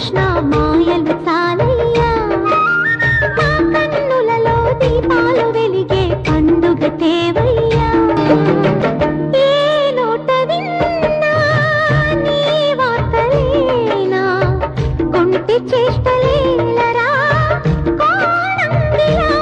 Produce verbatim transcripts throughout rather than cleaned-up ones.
కృష్ణ మాయలు చాలయ్యా మా కన్నులలో దీపాలు వెలిగే పండుగ తేవయ్యా ఏ నోట విన్నా నీ వార్తలేనా కొంటి చేష్టలేలరా కోణంగిలా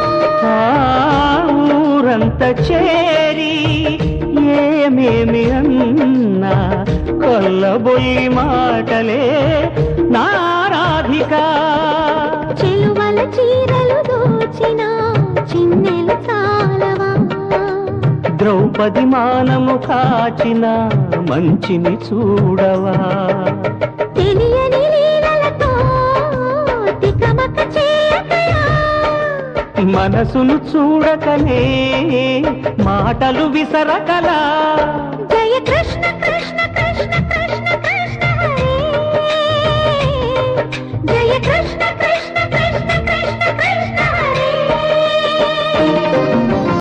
ఊరంత చేరి ఏమేమి అన్నా కొల్లబొల్లి మాటలే నారాధిక చెలువల చీరలు దోచిన చిన్నెలు చాలవా ద్రౌపది మానము కాచిన మంచిని చూడవా తెలియని లీలలతో తికమక చేయకయా మనసును చూడకనే మాటలు విసరకలా